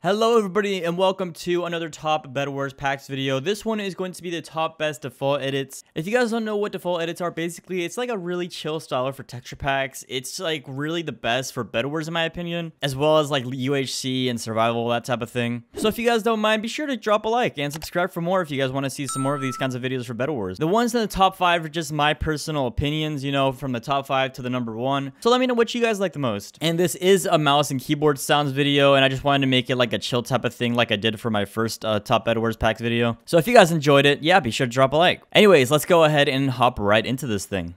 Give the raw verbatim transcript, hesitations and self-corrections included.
Hello everybody and welcome to another top Bed Wars packs video. This one is going to be the top best default edits. If you guys don't know what default edits are, basically it's like a really chill styler for texture packs. It's like really the best for Bed Wars in my opinion, as well as like U H C and survival, that type of thing. So if you guys don't mind, be sure to drop a like and subscribe for more if you guys want to see some more of these kinds of videos for Bed Wars. The ones in the top five are just my personal opinions, you know, from the top five to the number one. So let me know what you guys like the most. And this is a mouse and keyboard sounds video, and I just wanted to make it like a chill type of thing like I did for my first uh, top Bed Wars packs video. So if you guys enjoyed it, yeah, be sure to drop a like. Anyways, let's go ahead and hop right into this thing.